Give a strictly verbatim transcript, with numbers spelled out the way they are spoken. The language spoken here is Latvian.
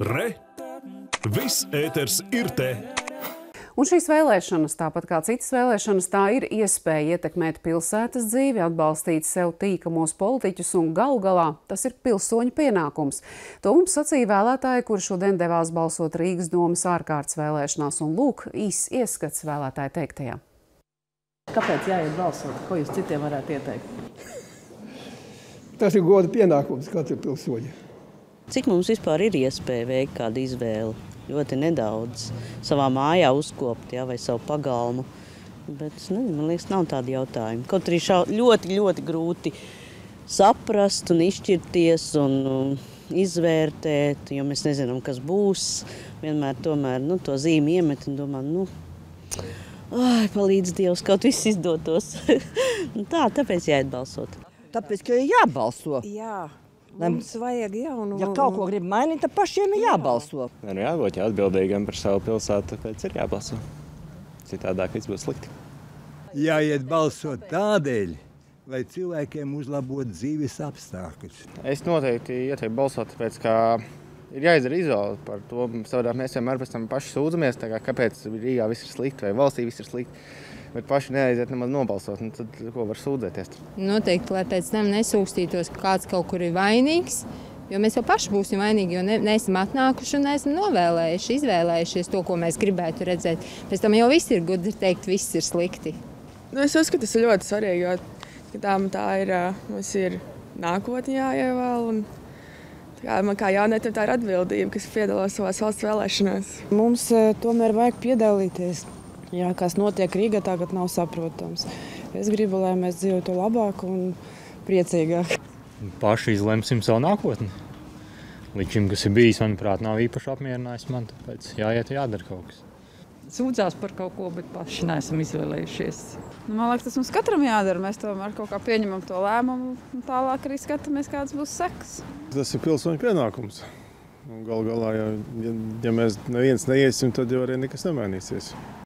Re! Viss ēters ir te! Un šīs vēlēšanas, tāpat kā citas vēlēšanas, tā ir iespēja ietekmēt pilsētas dzīvi, atbalstīt sev tīkamos politiķus un galu galā tas ir pilsoņu pienākums. To mums sacīja vēlētāji, kuri šodien devās balsot Rīgas domas ārkārtas vēlēšanās, un lūk, īs ieskats vēlētāju teiktajā. Kāpēc jāiet balsot? Ko jūs citiem varētu ieteikt? Tas ir goda pienākums katra pilsoņa. Cik mums vispār ir iespēja veikt kādu izvēli? Ļoti nedaudz. Savā mājā uzkopt, jā, vai savu pagalmu. Bet, nezinu, man liekas, nav tādi jautājumi. Kaut arī šā, ļoti, ļoti grūti saprast un izšķirties un um, izvērtēt, jo mēs nezinām, kas būs. Vienmēr tomēr nu, to zīmi iemet un domā, nu, ai, palīdz Dievs, kaut viss izdotos. Tā, tāpēc jāiet balsot. Tāpēc, ka ir jābalso. Jā. Mums vajag jaunu... Ja kaut ko grib mainīt, tad pašiem ir jābalso. Nu, jābūt atbildīgam par savu pilsētu, tāpēc ir jābalso. Citādāk viss būs slikti. Jāiet balsot tādēļ, lai cilvēkiem uzlabotu dzīves apstākļus. Es noteikti ieteiktu balsot, tāpēc, ka ir jāizdara izvēle par to. Savādāk mēs vienmēr pēc tam paši sūdzamies, tā kā kāpēc Rīgā viss ir slikti vai valstī viss ir slikti. Bet paši neaiziet nemaz nobalsot, un tad ko var sūdzēties? Noteikti, lai pēc tam nesūkstītos, ka kāds kaut kur ir vainīgs, jo mēs jau paši būsim vainīgi, jo ne, neesam atnākuši un neesam novēlējuši, izvēlējušies to, ko mēs gribētu redzēt. Pēc tam jau viss ir gudri teikt, viss ir slikti. Nu, es uzskatu, tas ir ļoti svarīgi, jo tā, tā ir, mums ir nākotne jāievēl, un kā, man kā jaunietim tā ir atbildība, kas piedalās savās valsts vēlēšanās. Mums tomēr vajag piedalīties. Jā, kas notiek Rīgā, tagad nav saprotams. Es gribu, lai mēs dzīvotu labāk un priecīgāk. Paši izlemsim savu nākotni. Līdz šim, kas ir bijis, manuprāt, nav īpaši apmierinājis man, tāpēc jāiet, jādara kaut kas. Sūdzās par kaut ko, bet paši neesam izvēlējušies. Nu, man liekas, tas mums katram jādara. Mēs tomēr kaut kā pieņemam to lēmumu un tālāk arī skatāmies, kāds būs sekas. Tas ir pilsoņu pienākums. Galu galā, ja, ja mēs neviens neiesim, tad jau arī nekas nemainīsies.